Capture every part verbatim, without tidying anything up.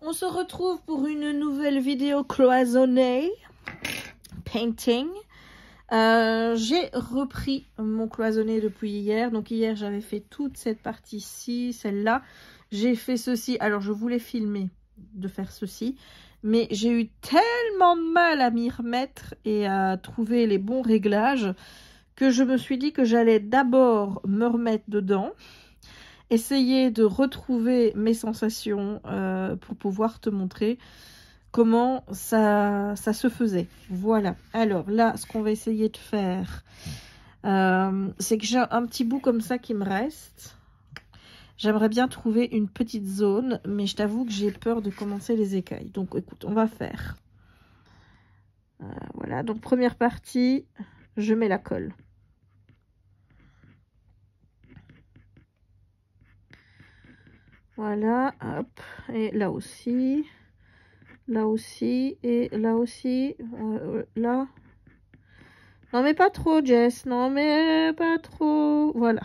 On se retrouve pour une nouvelle vidéo cloisonnée, painting. Euh, j'ai repris mon cloisonné depuis hier. Donc hier, j'avais fait toute cette partie-ci, celle-là. J'ai fait ceci. Alors, je voulais filmer de faire ceci. Mais j'ai eu tellement de mal à m'y remettre et à trouver les bons réglages que je me suis dit que j'allais d'abord me remettre dedans. Essayer de retrouver mes sensations euh, pour pouvoir te montrer comment ça, ça se faisait. Voilà. Alors là, ce qu'on va essayer de faire, euh, c'est que j'ai un petit bout comme ça qui me reste. J'aimerais bien trouver une petite zone, mais je t'avoue que j'ai peur de commencer les écailles. Donc écoute, on va faire. Euh, voilà, donc première partie, je mets la colle. Voilà, hop, et là aussi, là aussi, et là aussi, euh, là. Non mais pas trop Jess, non mais pas trop, voilà.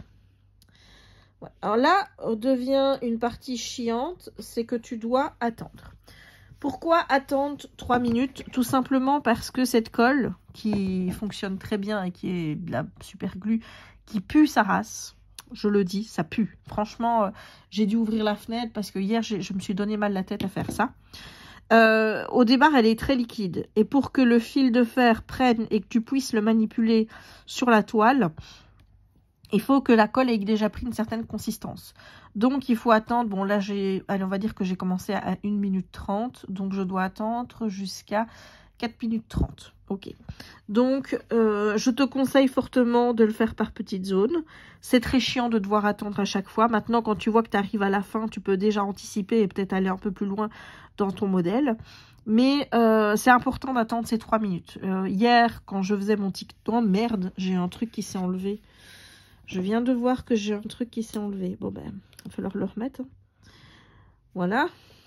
Alors là, on devient une partie chiante, c'est que tu dois attendre. Pourquoi attendre trois minutes? Tout simplement parce que cette colle, qui fonctionne très bien et qui est de la super glue, qui pue sa race. Je le dis, ça pue. Franchement, euh, j'ai dû ouvrir la fenêtre parce que hier, je me suis donné mal la tête à faire ça. Euh, au départ, elle est très liquide. Et pour que le fil de fer prenne et que tu puisses le manipuler sur la toile, il faut que la colle ait déjà pris une certaine consistance. Donc, il faut attendre. Bon, là, j'ai, allez, on va dire que j'ai commencé à une minute trente. Donc, je dois attendre jusqu'à quatre minutes trente. Ok. Donc, euh, je te conseille fortement de le faire par petites zones. C'est très chiant de devoir attendre à chaque fois. Maintenant, quand tu vois que tu arrives à la fin, tu peux déjà anticiper et peut-être aller un peu plus loin dans ton modèle. Mais euh, c'est important d'attendre ces trois minutes. Euh, hier, quand je faisais mon TikTok, merde, j'ai un truc qui s'est enlevé. Je viens de voir que j'ai un truc qui s'est enlevé. Bon, ben, il va falloir le remettre. Voilà.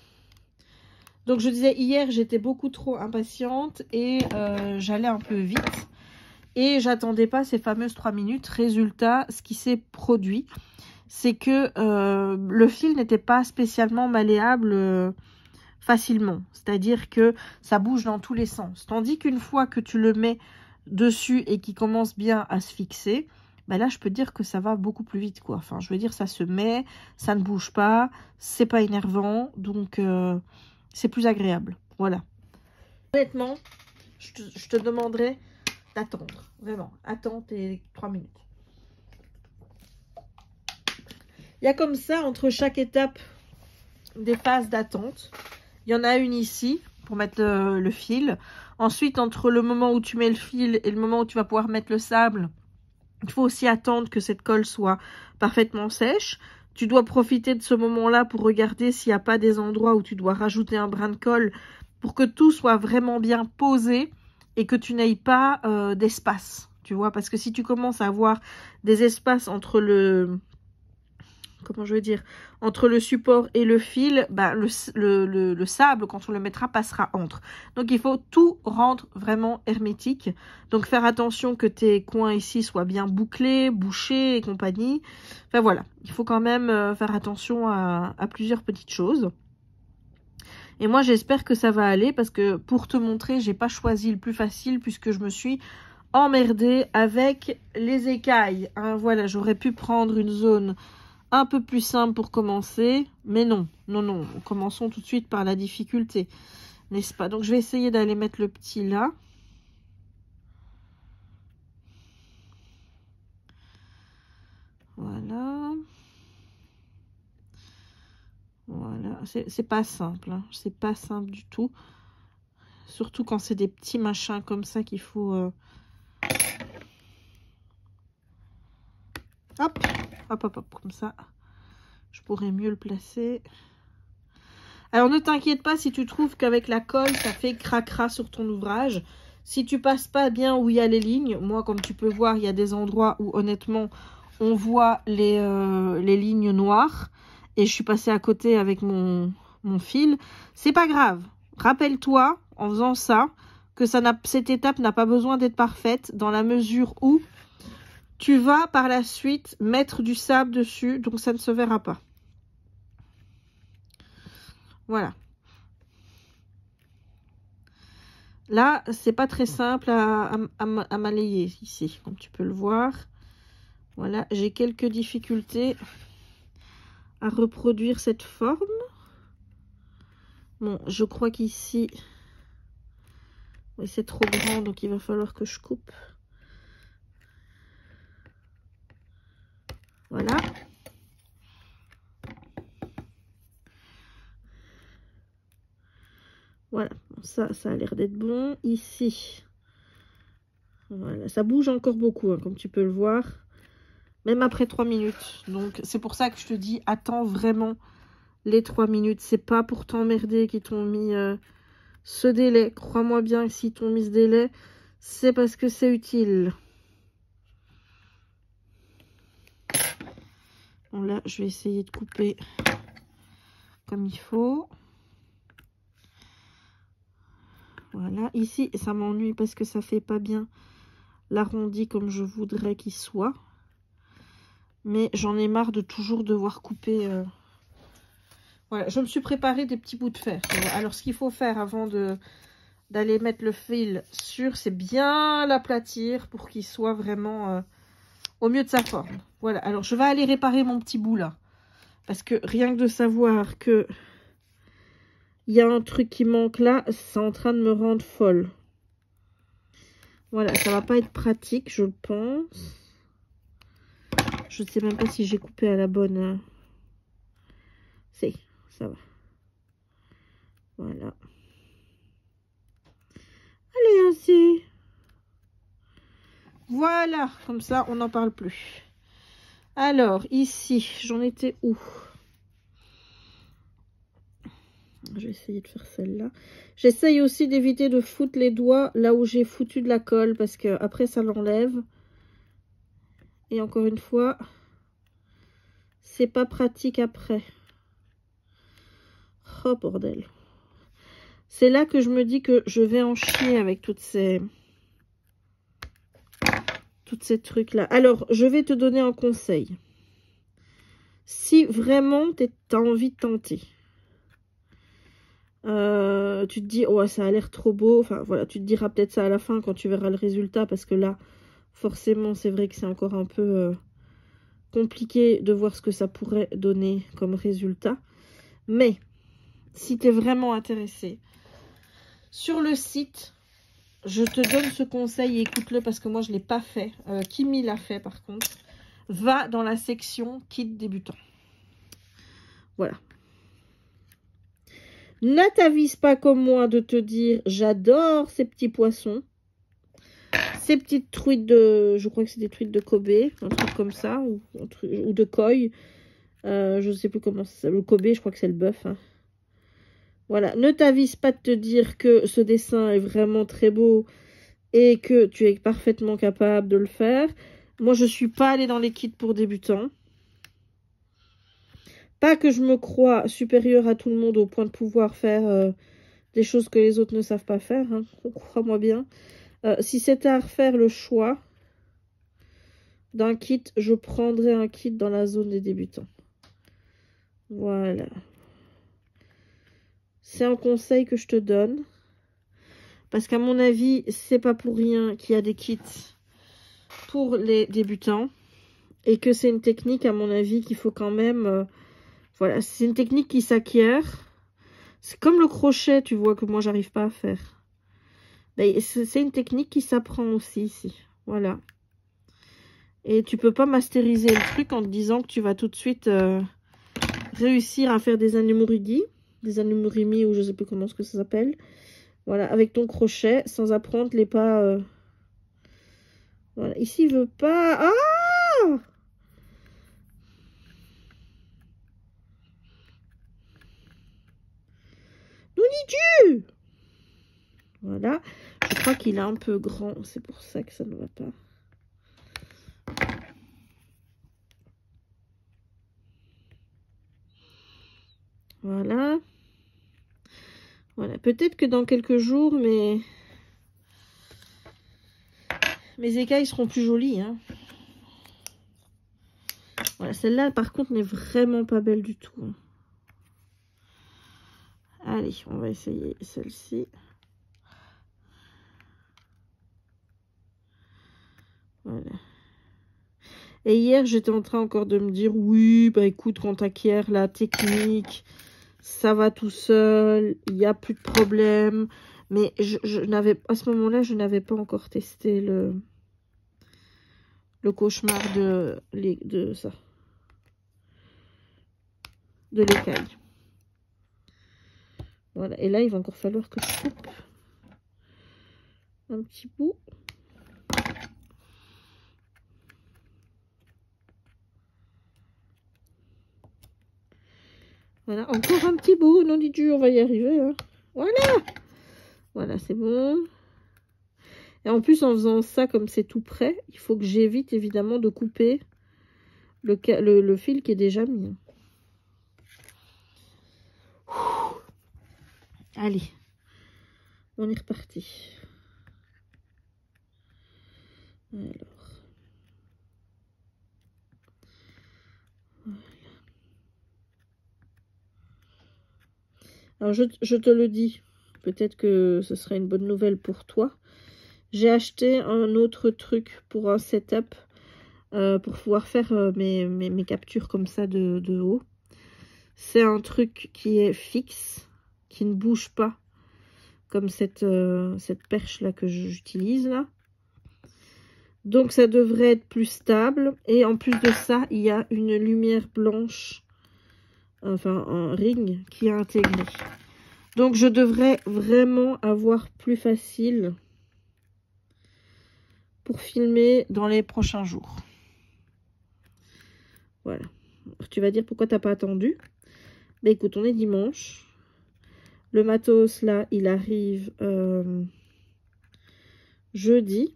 Donc, je disais, hier, j'étais beaucoup trop impatiente et euh, j'allais un peu vite. Et j'attendais pas ces fameuses trois minutes. Résultat, ce qui s'est produit, c'est que euh, le fil n'était pas spécialement malléable euh, facilement. C'est-à-dire que ça bouge dans tous les sens. Tandis qu'une fois que tu le mets dessus et qu'il commence bien à se fixer, ben là, je peux dire que ça va beaucoup plus vite, quoi. Enfin, je veux dire, ça se met, ça ne bouge pas, c'est pas énervant, donc euh, c'est plus agréable. Voilà. Honnêtement, je te, je te demanderais d'attendre. Vraiment, attends tes trois minutes. Il y a comme ça, entre chaque étape, des phases d'attente. Il y en a une ici, pour mettre le, le fil. Ensuite, entre le moment où tu mets le fil et le moment où tu vas pouvoir mettre le sable, il faut aussi attendre que cette colle soit parfaitement sèche. Tu dois profiter de ce moment-là pour regarder s'il n'y a pas des endroits où tu dois rajouter un brin de colle pour que tout soit vraiment bien posé et que tu n'aies pas euh, d'espace. Tu vois, parce que si tu commences à avoir des espaces entre le... Comment je veux dire, entre le support et le fil, bah, le, le, le, le sable, quand on le mettra, passera entre. Donc, il faut tout rendre vraiment hermétique. Donc, faire attention que tes coins ici soient bien bouclés, bouchés et compagnie. Enfin, voilà. Il faut quand même euh, faire attention à, à plusieurs petites choses. Et moi, j'espère que ça va aller parce que pour te montrer, j'ai pas choisi le plus facile puisque je me suis emmerdée avec les écailles. Hein, voilà, j'aurais pu prendre une zone un peu plus simple pour commencer, mais non, non, non, commençons tout de suite par la difficulté, n'est-ce pas? Donc, je vais essayer d'aller mettre le petit là. Voilà. Voilà, c'est pas simple, hein. C'est pas simple du tout. Surtout quand c'est des petits machins comme ça qu'il faut... Euh... Hop, hop, hop, hop, comme ça. Je pourrais mieux le placer. Alors, ne t'inquiète pas si tu trouves qu'avec la colle, ça fait cracra sur ton ouvrage. Si tu passes pas bien où il y a les lignes, moi, comme tu peux voir, il y a des endroits où, honnêtement, on voit les, euh, les lignes noires. Et je suis passée à côté avec mon, mon fil. C'est pas grave. Rappelle-toi, en faisant ça, que ça n'a, cette étape n'a pas besoin d'être parfaite dans la mesure où tu vas, par la suite, mettre du sable dessus. Donc, ça ne se verra pas. Voilà. Là, c'est pas très simple à, à, à, à malayer ici, comme tu peux le voir. Voilà, j'ai quelques difficultés à reproduire cette forme. Bon, je crois qu'ici, oui, c'est trop grand, donc il va falloir que je coupe. Voilà. Voilà, ça, ça a l'air d'être bon. Ici, voilà, ça bouge encore beaucoup, hein, comme tu peux le voir. Même après trois minutes. Donc, c'est pour ça que je te dis, attends vraiment les trois minutes. C'est pas pour t'emmerder qu'ils t'ont mis euh, ce délai. Crois-moi bien que s'ils t'ont mis ce délai, c'est parce que c'est utile. Bon, là, je vais essayer de couper comme il faut. Voilà. Ici, ça m'ennuie parce que ça fait pas bien l'arrondi comme je voudrais qu'il soit. Mais j'en ai marre de toujours devoir couper. Euh... Voilà, je me suis préparé des petits bouts de fer. Alors, ce qu'il faut faire avant de d'aller mettre le fil sur, c'est bien l'aplatir pour qu'il soit vraiment euh, au mieux de sa forme. Voilà, alors je vais aller réparer mon petit bout là. Parce que rien que de savoir que il y a un truc qui manque là, c'est en train de me rendre folle. Voilà, ça va pas être pratique, je pense. Je sais même pas si j'ai coupé à la bonne. Hein. Si, ça va. Voilà. Allez, ainsi. Voilà, comme ça, on n'en parle plus. Alors, ici, j'en étais où? Je vais essayer de faire celle-là. J'essaye aussi d'éviter de foutre les doigts là où j'ai foutu de la colle, parce que après ça l'enlève. Et encore une fois, c'est pas pratique après. Oh bordel. C'est là que je me dis que je vais en chier avec toutes ces... Toutes ces trucs-là. Alors, je vais te donner un conseil. Si vraiment tu as envie de tenter, euh, tu te dis, oh, ça a l'air trop beau. Enfin, voilà, tu te diras peut-être ça à la fin quand tu verras le résultat. Parce que là, forcément, c'est vrai que c'est encore un peu euh, compliqué de voir ce que ça pourrait donner comme résultat. Mais, si tu es vraiment intéressé, sur le site... Je te donne ce conseil et écoute-le parce que moi, je ne l'ai pas fait. Euh, Kimi l'a fait, par contre. Va dans la section kit débutant. Voilà. Ne t'avise pas comme moi de te dire « J'adore ces petits poissons. Ces petites truites de... Je crois que c'est des truites de Kobe. Un truc comme ça. Ou, ou de koi. Euh, je ne sais plus comment c'est. Le Kobe, je crois que c'est le bœuf. Hein. Voilà. Ne t'avise pas de te dire que ce dessin est vraiment très beau. Et que tu es parfaitement capable de le faire. Moi, je ne suis pas allée dans les kits pour débutants. Pas que je me crois supérieure à tout le monde au point de pouvoir faire euh, des choses que les autres ne savent pas faire. Hein. Crois-moi bien. Euh, si c'était à refaire le choix d'un kit, je prendrais un kit dans la zone des débutants. Voilà. C'est un conseil que je te donne. Parce qu'à mon avis, c'est pas pour rien qu'il y a des kits pour les débutants. Et que c'est une technique, à mon avis, qu'il faut quand même... Euh, voilà, c'est une technique qui s'acquiert. C'est comme le crochet, tu vois, que moi, j'arrive pas à faire. C'est une technique qui s'apprend aussi, ici. Voilà. Et tu peux pas masteriser le truc en te disant que tu vas tout de suite euh, réussir à faire des anumorigi. Des anumorimi, ou je sais plus comment ce que ça s'appelle. Voilà, avec ton crochet, sans apprendre les pas... Euh... Voilà, ici, il veut pas... Ah! Nourriture! Voilà, je crois qu'il est un peu grand, c'est pour ça que ça ne va pas. Voilà. Voilà, peut-être que dans quelques jours, mes... mes écailles seront plus jolies. Hein. Voilà, celle-là, par contre, n'est vraiment pas belle du tout. Hein. Allez, on va essayer celle-ci. Voilà. Et hier, j'étais en train encore de me dire, oui, bah écoute, quand t'acquiers la technique, ça va tout seul, il n'y a plus de problème. Mais je, je n'avais, à ce moment-là, je n'avais pas encore testé le, le cauchemar de, de ça, de l'écaille. Voilà, et là, il va encore falloir que je coupe un petit bout. Voilà, encore un petit bout, non dit Dieu, on va y arriver. Hein. Voilà, voilà, c'est bon. Et en plus, en faisant ça, comme c'est tout prêt, il faut que j'évite évidemment de couper le, le, le fil qui est déjà mis. Allez, on est reparti. Alors, voilà. Alors je, je te le dis, peut-être que ce sera une bonne nouvelle pour toi. J'ai acheté un autre truc pour un setup, euh, pour pouvoir faire euh, mes, mes, mes captures comme ça de, de haut. C'est un truc qui est fixe, qui ne bouge pas, comme cette, euh, cette perche là que j'utilise là. Donc ça devrait être plus stable. Et en plus de ça, il y a une lumière blanche, enfin un ring qui est intégré. Donc je devrais vraiment avoir plus facile pour filmer dans les prochains jours. Voilà. Alors, tu vas dire pourquoi t'as pas attendu. Ben écoute, on est dimanche. Le matos là, il arrive euh, jeudi.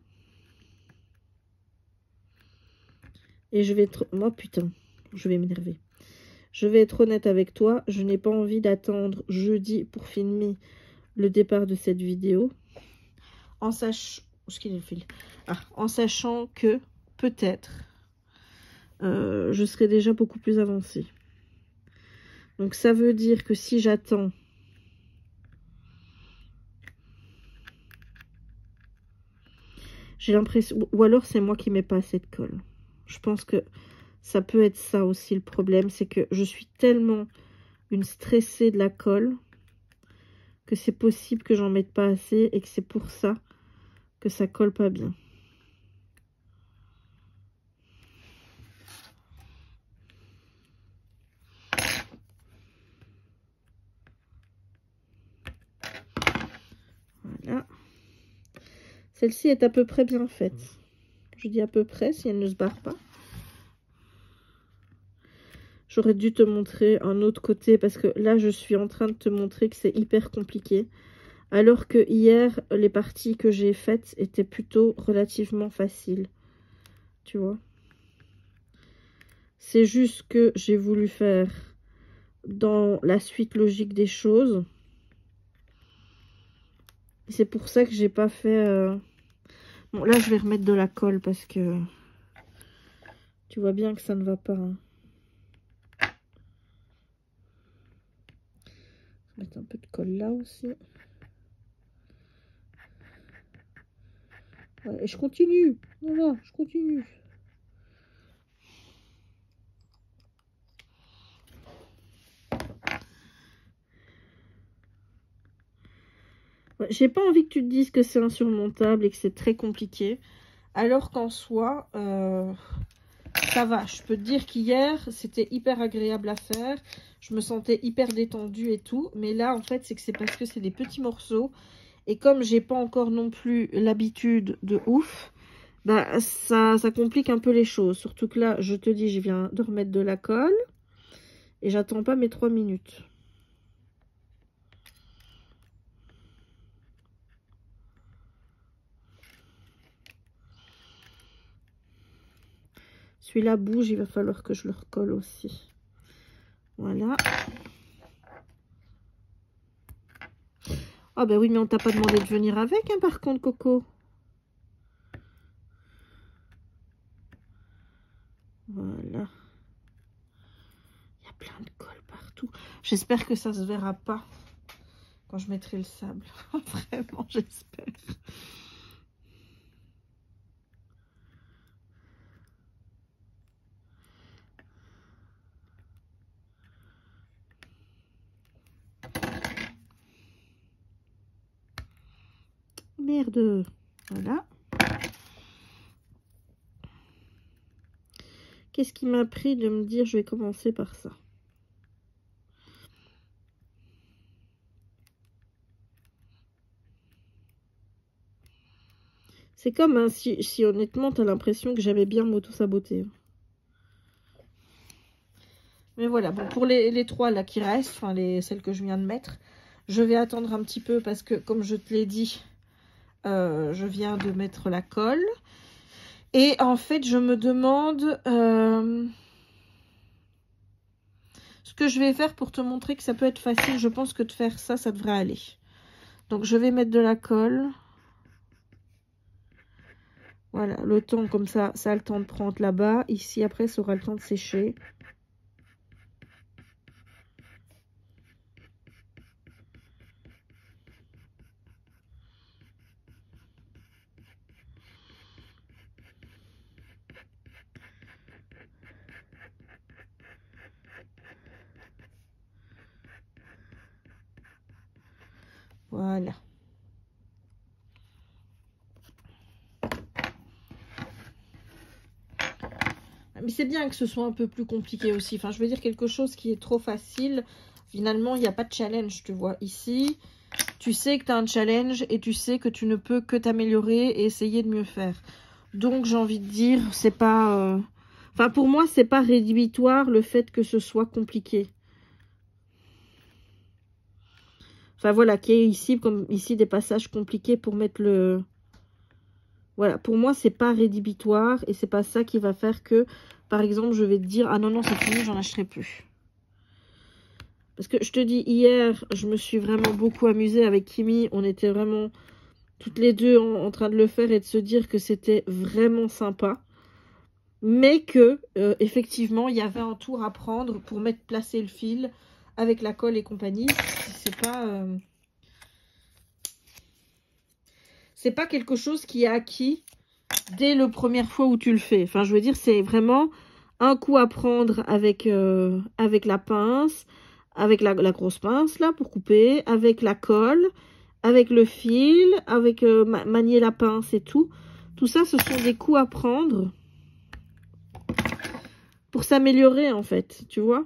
Et je vais être... Oh putain, je vais m'énerver. Je vais être honnête avec toi. Je n'ai pas envie d'attendre jeudi pour filmer le départ de cette vidéo. En sachant... Où est-ce qu'il est le fil ? Ah, en sachant que peut-être euh, je serai déjà beaucoup plus avancée. Donc ça veut dire que si j'attends j'ai l'impression, ou alors c'est moi qui mets pas assez de colle. Je pense que ça peut être ça aussi le problème, c'est que je suis tellement une stressée de la colle que c'est possible que j'en mette pas assez et que c'est pour ça que ça colle pas bien. Voilà. Celle-ci est à peu près bien faite. Je dis à peu près si elle ne se barre pas. J'aurais dû te montrer un autre côté parce que là, je suis en train de te montrer que c'est hyper compliqué. Alors que hier, les parties que j'ai faites étaient plutôt relativement faciles. Tu vois. C'est juste que j'ai voulu faire dans la suite logique des choses. C'est pour ça que j'ai pas fait... Euh... Bon, là, je vais remettre de la colle parce que... Tu vois bien que ça ne va pas. Hein. Je vais mettre un peu de colle là aussi. Ouais, et je continue. Voilà, je continue. Ouais, j'ai pas envie que tu te dises que c'est insurmontable et que c'est très compliqué. Alors qu'en soi, euh, ça va. Je peux te dire qu'hier, c'était hyper agréable à faire. Je me sentais hyper détendue et tout. Mais là, en fait, c'est que c'est parce que c'est des petits morceaux. Et comme j'ai pas encore non plus l'habitude de ouf, bah, ça, ça complique un peu les choses. Surtout que là, je te dis, je viens de remettre de la colle. Et j'attends pas mes trois minutes. Celui-là bouge, il va falloir que je le recolle aussi. Voilà. Ah ben oui, mais on t'a pas demandé de venir avec, hein, par contre, Coco. Voilà. Il y a plein de colle partout. J'espère que ça se verra pas quand je mettrai le sable. Vraiment, j'espère. merde. Voilà. Qu'est-ce qui m'a pris de me dire je vais commencer par ça? C'est comme hein, si, si honnêtement tu as l'impression que j'aimais bien m'auto-saboter. Mais voilà, bon, pour les, les trois là qui restent, enfin les, celles que je viens de mettre, je vais attendre un petit peu parce que comme je te l'ai dit, euh, je viens de mettre la colle. Et en fait, je me demande euh, ce que je vais faire pour te montrer que ça peut être facile. Je pense que de faire ça, ça devrait aller. Donc je vais mettre de la colle. Voilà, le temps comme ça, ça a le temps de prendre là-bas. Ici, après, ça aura le temps de sécher. Voilà. Mais c'est bien que ce soit un peu plus compliqué aussi. Enfin, je veux dire quelque chose qui est trop facile. Finalement, il n'y a pas de challenge, tu vois. Ici, tu sais que tu as un challenge et tu sais que tu ne peux que t'améliorer et essayer de mieux faire. Donc, j'ai envie de dire, c'est pas... Euh... Enfin, pour moi, c'est pas rédhibitoire le fait que ce soit compliqué. Enfin, voilà, qu'il y ait ici, comme ici, des passages compliqués pour mettre le... Voilà, pour moi, c'est pas rédhibitoire et c'est pas ça qui va faire que, par exemple, je vais te dire, ah non, non, c'est fini, j'en achèterai plus. Parce que je te dis, hier, je me suis vraiment beaucoup amusée avec Kimi. On était vraiment toutes les deux en, en train de le faire et de se dire que c'était vraiment sympa. Mais que, euh, effectivement, il y avait un tour à prendre pour mettre placer le fil avec la colle et compagnie. C'est pas... Euh... C'est pas quelque chose qui est acquis dès la première fois où tu le fais. Enfin, je veux dire, c'est vraiment un coup à prendre avec, euh, avec la pince, avec la, la grosse pince, là, pour couper, avec la colle, avec le fil, avec euh, ma manier la pince et tout. Tout ça, ce sont des coups à prendre pour s'améliorer, en fait, tu vois.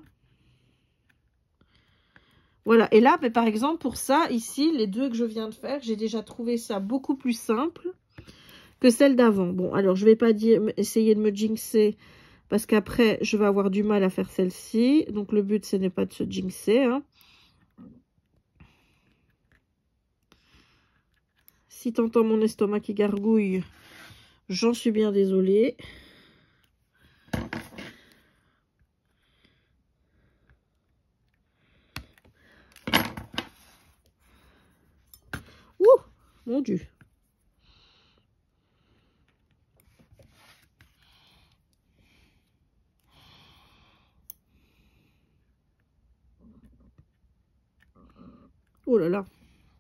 Voilà, et là, mais par exemple, pour ça, ici, les deux que je viens de faire, j'ai déjà trouvé ça beaucoup plus simple que celle d'avant. Bon, alors, je vais pas dire, essayer de me jinxer, parce qu'après, je vais avoir du mal à faire celle-ci. Donc, le but, ce n'est pas de se jinxer. Hein. Si tu entends mon estomac qui gargouille, j'en suis bien désolée. Ouh, mon Dieu. Oh là là.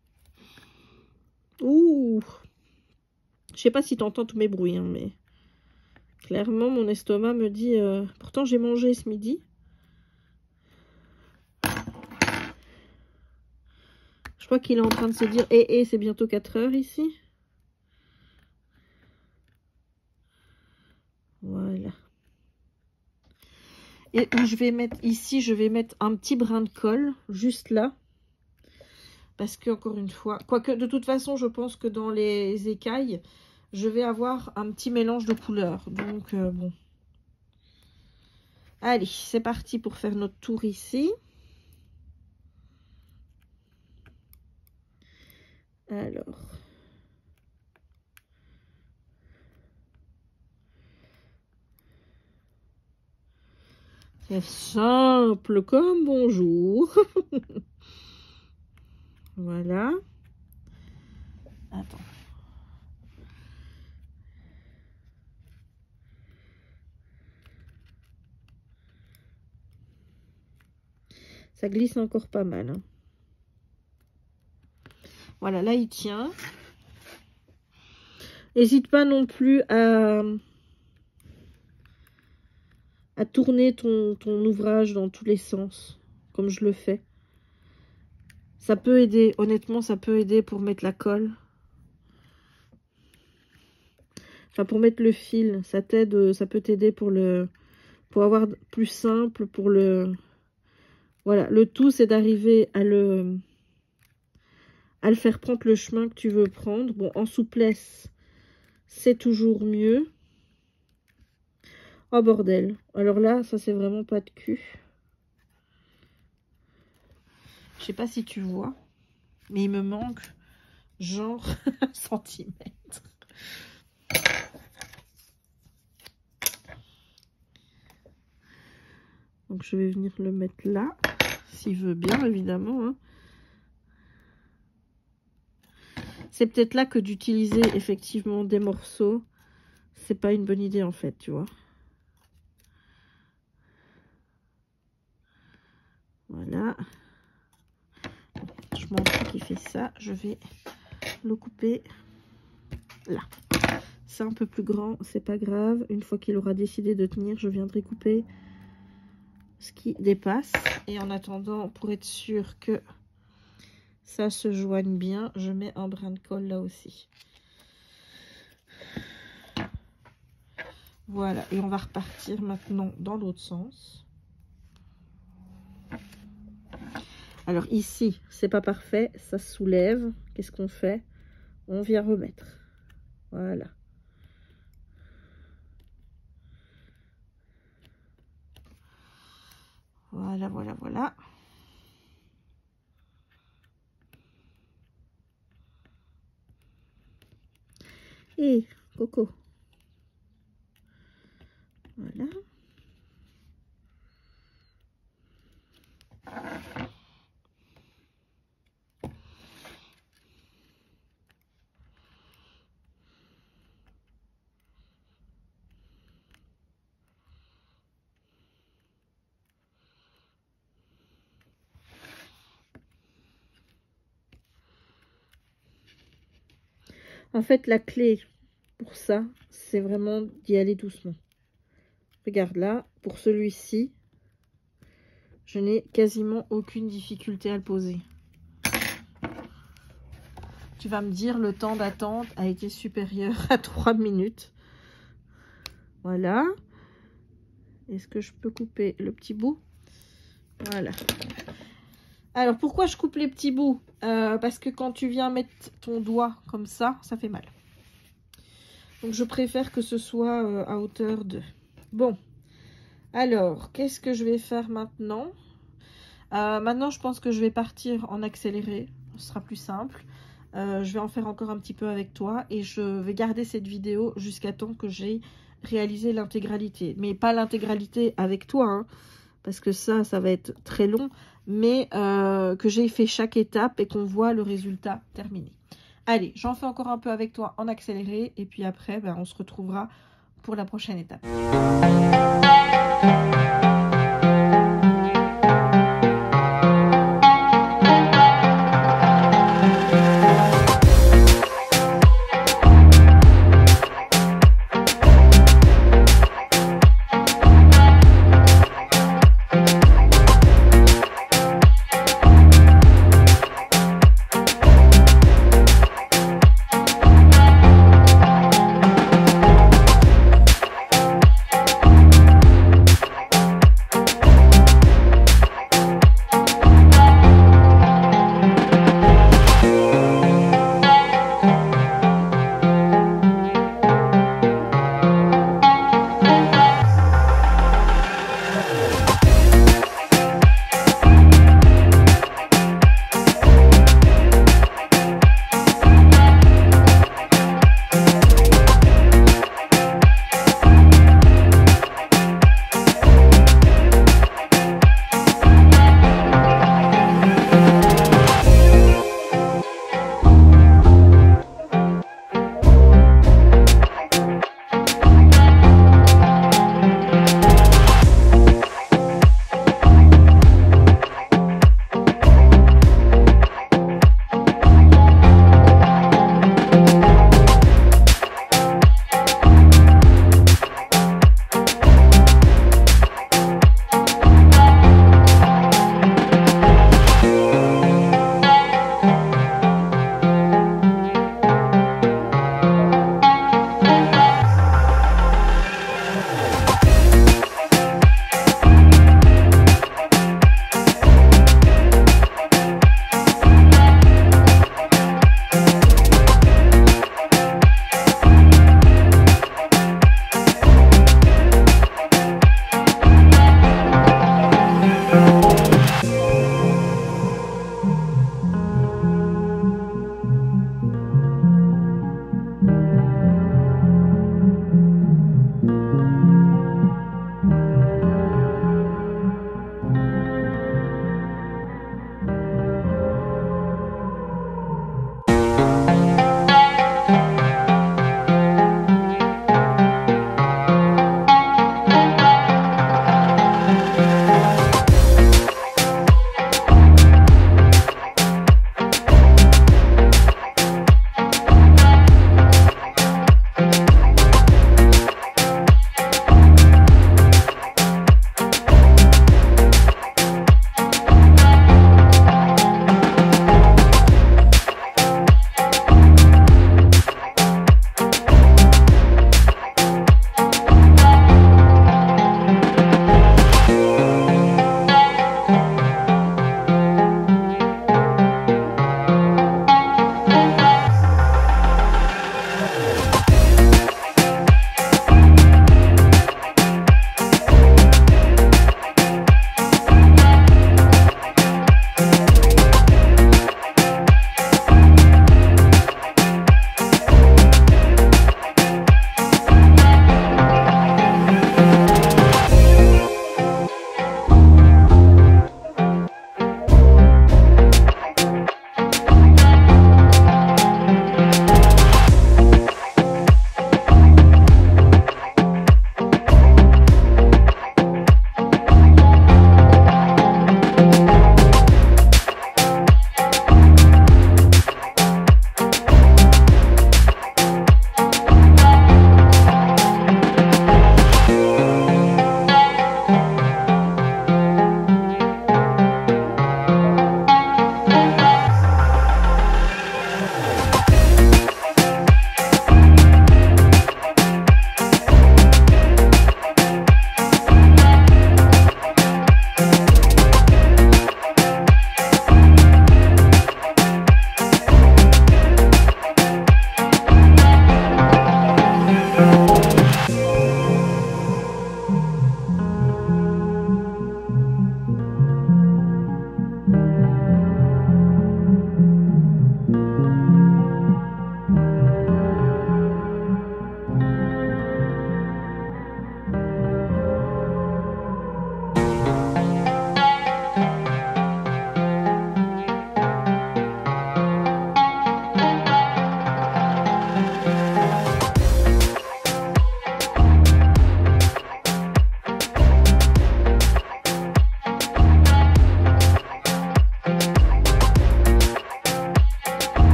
Ouh. Je sais pas si tu entends tous mes bruits, hein, mais clairement, mon estomac me dit... Euh... Pourtant, j'ai mangé ce midi. Je crois qu'il est en train de se dire, hé, eh, hé, c'est bientôt quatre heures ici. Voilà. Et je vais mettre ici, je vais mettre un petit brin de colle, juste là. Parce que, encore une fois, quoique de toute façon, je pense que dans les écailles, je vais avoir un petit mélange de couleurs. Donc, euh, bon. Allez, c'est parti pour faire notre tour ici. Alors. C'est simple comme bonjour. Voilà. Attends. Ça glisse encore pas mal. Hein. Voilà, là, il tient. N'hésite pas non plus à, à tourner ton, ton ouvrage dans tous les sens, comme je le fais. Ça peut aider, honnêtement, ça peut aider pour mettre la colle. Enfin, pour mettre le fil, ça t'aide, ça peut t'aider pour le, pour avoir plus simple, pour le, voilà. Le tout, c'est d'arriver à le, à le faire prendre le chemin que tu veux prendre. Bon, en souplesse, c'est toujours mieux. Oh bordel. Alors là, ça c'est vraiment pas de cul. Je sais pas si tu vois, mais il me manque genre un centimètre. Donc je vais venir le mettre là, s'il veut bien évidemment. Hein. C'est peut-être là que d'utiliser effectivement des morceaux, c'est pas une bonne idée en fait, tu vois. Voilà. Je m'en fous qu'il fait ça, je vais le couper là. C'est un peu plus grand, c'est pas grave. Une fois qu'il aura décidé de tenir, je viendrai couper ce qui dépasse. Et en attendant, pour être sûr que ça se joigne bien, je mets un brin de colle là aussi. Voilà, et on va repartir maintenant dans l'autre sens. Alors ici, c'est pas parfait, ça se soulève. Qu'est-ce qu'on fait? On vient remettre. Voilà. Voilà, voilà, voilà. Et Coco. Voilà. En fait, la clé pour ça, c'est vraiment d'y aller doucement. Regarde là, pour celui-ci, je n'ai quasiment aucune difficulté à le poser. Tu vas me dire, le temps d'attente a été supérieur à trois minutes. Voilà. Est-ce que je peux couper le petit bout? Voilà. Alors, pourquoi je coupe les petits bouts? euh, Parce que quand tu viens mettre ton doigt comme ça, ça fait mal. Donc, je préfère que ce soit euh, à hauteur de... Bon. Alors, qu'est-ce que je vais faire maintenant? euh, Maintenant, je pense que je vais partir en accéléré. Ce sera plus simple. Euh, je vais en faire encore un petit peu avec toi. Et je vais garder cette vidéo jusqu'à temps que j'ai réalisé l'intégralité. Mais pas l'intégralité avec toi, hein, parce que ça, ça va être très long. Mais euh, que j'ai fait chaque étape et qu'on voit le résultat terminé. Allez, j'en fais encore un peu avec toi en accéléré. Et puis après, ben, on se retrouvera pour la prochaine étape.